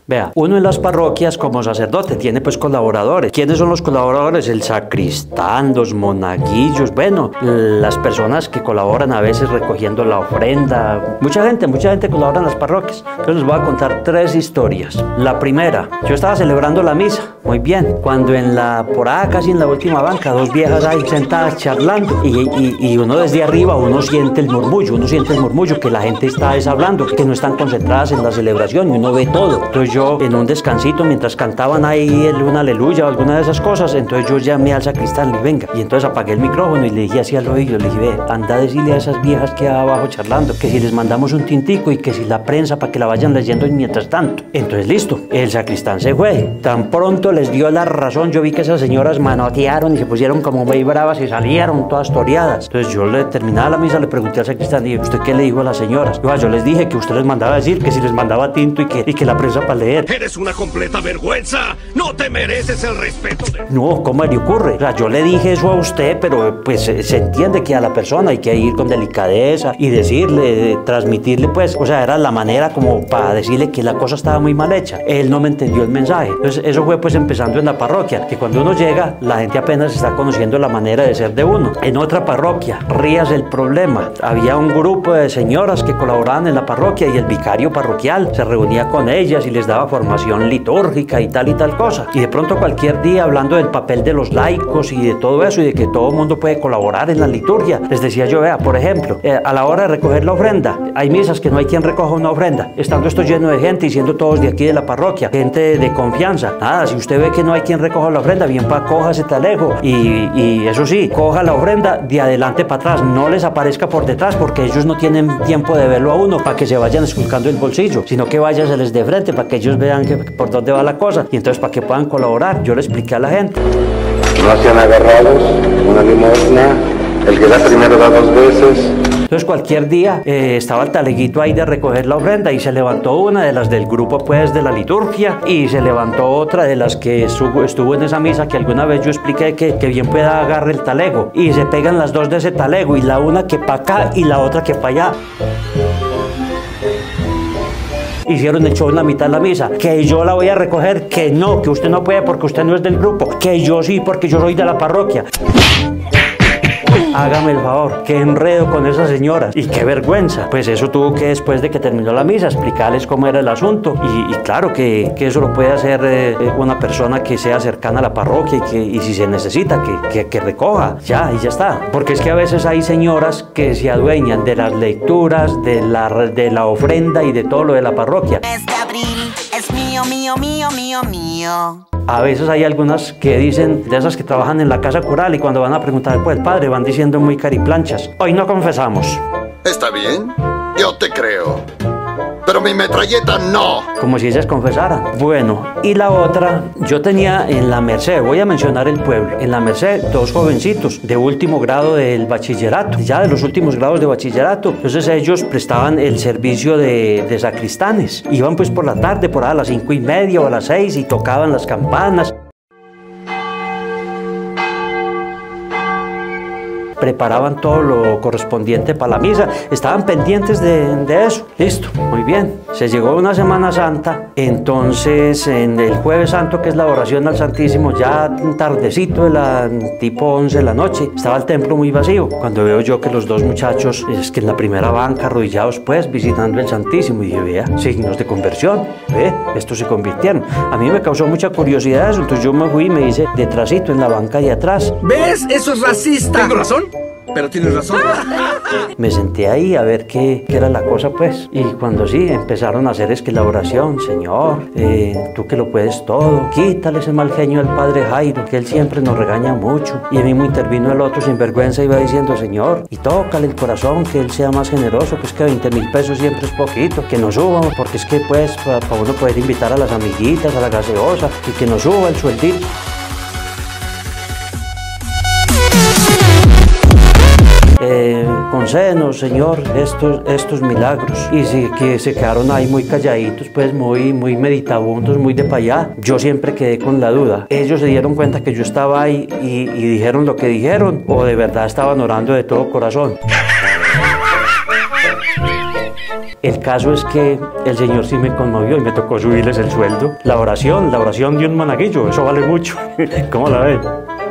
Vea, uno en las parroquias como sacerdote tiene pues colaboradores. ¿Quiénes son los colaboradores? El sacristán, los monaguillos, bueno, las personas que colaboran a veces recogiendo la ofrenda. Mucha gente colabora en las parroquias. Entonces les voy a contar 3 historias. La primera, yo estaba celebrando la misa, muy bien, cuando por ahí casi en la última banca, 2 viejas ahí sentadas charlando y uno desde arriba, uno siente el murmullo que la gente está hablando, que no están concentradas en la celebración y uno ve todo. Entonces yo en un descansito mientras cantaban ahí una aleluya o alguna de esas cosas, entonces yo llamé al sacristán y le dije, venga, y entonces apagué el micrófono y le dije así al oído, le dije, ve, anda a decirle a esas viejas que abajo charlando que si les mandamos un tintico y que si la prensa para que la vayan leyendo mientras tanto. Entonces listo, el sacristán se fue, tan pronto les dio la razón, yo vi que esas señoras manotearon y se pusieron como muy bravas y salieron todas toreadas. Entonces yo terminaba la misa, le pregunté al sacristán y dije, ¿usted qué le dijo a las señoras? Yo les dije que usted les mandaba a decir que si les mandaba tinto y que la prensa para leer. ¡Eres una completa vergüenza! ¡No te mereces el respeto de... No, ¿cómo le ocurre? O sea, yo le dije eso a usted, pero pues se entiende que a la persona hay que ir con delicadeza y decirle, transmitirle pues, o sea, era la manera como para decirle que la cosa estaba muy mal hecha. Él no me entendió el mensaje. Entonces eso fue pues empezando en la parroquia, que cuando uno llega, la gente apenas está conociendo la manera de ser de uno. En otra parroquia, Rías el Problema, había un grupo de señoras que colaboraban en la parroquia y el vicario parroquial se reunía con ellas y les daba formación litúrgica y tal cosa. Y de pronto cualquier día, hablando del papel de los laicos y de todo eso y de que todo el mundo puede colaborar en la liturgia, les decía yo, vea, por ejemplo, a la hora de recoger la ofrenda, hay misas que no hay quien recoja una ofrenda, estando esto lleno de gente y siendo todos de aquí de la parroquia, gente de confianza. Nada, si usted ve que no hay quien recoja la ofrenda, bien coja ese talego y eso sí, coja la ofrenda de adelante para atrás, no les aparezca por detrás porque ellos no tienen tiempo de verlo a uno para que se vayan esculcando el bolsillo, sino que váyaseles de frente para que ellos vean por dónde va la cosa y entonces para que puedan colaborar. Yo le expliqué a la gente. No sean agarrados, una limosna, el que da primero da 2 veces. Entonces cualquier día estaba el taleguito ahí de recoger la ofrenda y se levantó una de las del grupo pues de la liturgia y se levantó otra de las que estuvo en esa misa que alguna vez yo expliqué que bien pueda agarrar el talego y se pegan las 2 de ese talego y la una que para acá y la otra que para allá. Hicieron el show en la mitad de la misa, que yo la voy a recoger, que no, que usted no puede porque usted no es del grupo, que yo sí porque yo soy de la parroquia. Hágame el favor, qué enredo con esas señoras y qué vergüenza. Pues eso tuvo que después de que terminó la misa explicarles cómo era el asunto y claro que eso lo puede hacer una persona que sea cercana a la parroquia y si se necesita que recoja ya y ya está. Porque es que a veces hay señoras que se adueñan de las lecturas, de la ofrenda y de todo lo de la parroquia. Mes de abril es mío, mío, mío, mío, mío. A veces hay algunas que dicen, de esas que trabajan en la casa cural y cuando van a preguntar por el padre van diciendo muy cariplanchas, hoy no confesamos. Está bien, yo te creo, pero mi metralleta no. Como si ellas confesaran. Bueno, y la otra, yo tenía en la Merced, voy a mencionar el pueblo, en la Merced 2 jovencitos de último grado del bachillerato, ya de los últimos grados de bachillerato. Entonces ellos prestaban el servicio de sacristanes. Iban pues por la tarde, por ahí a las 5:30 o a las 6 y tocaban las campanas. Preparaban todo lo correspondiente para la misa, estaban pendientes de eso. Listo, muy bien. Se llegó una Semana Santa, entonces en el Jueves Santo, que es la oración al Santísimo, ya tardecito, tipo 11 de la noche, estaba el templo muy vacío. Cuando veo yo que los 2 muchachos, es que en la primera banca, arrodillados pues, visitando el Santísimo, y dije, vea, signos de conversión, estos se convirtieron. A mí me causó mucha curiosidad eso, entonces yo me fui y me hice detrásito en la banca de atrás. ¿Ves? Eso es racista. ¿Tengo razón? Pero tienes razón. Me senté ahí a ver qué era la cosa pues. Y cuando sí, empezaron a hacer es que la oración, Señor, tú que lo puedes todo, quítale ese mal genio al padre Jairo, que él siempre nos regaña mucho. Y a mí me intervino el otro sin vergüenza y iba diciendo, Señor, y tócale el corazón, que él sea más generoso, que es que 20.000 pesos siempre es poquito, que nos suba, porque es que pues para uno poder invitar a las amiguitas, a la gaseosa, y que nos suba el sueldito. Concédenos, Señor, estos milagros. Y sí, que se quedaron ahí muy calladitos, pues muy meditabundos, muy de pa' allá. Yo siempre quedé con la duda. Ellos se dieron cuenta que yo estaba ahí y dijeron lo que dijeron, o de verdad estaban orando de todo corazón. El caso es que el Señor sí me conmovió y me tocó subirles el sueldo. La oración de un monaguillo, eso vale mucho. ¿Cómo la ven?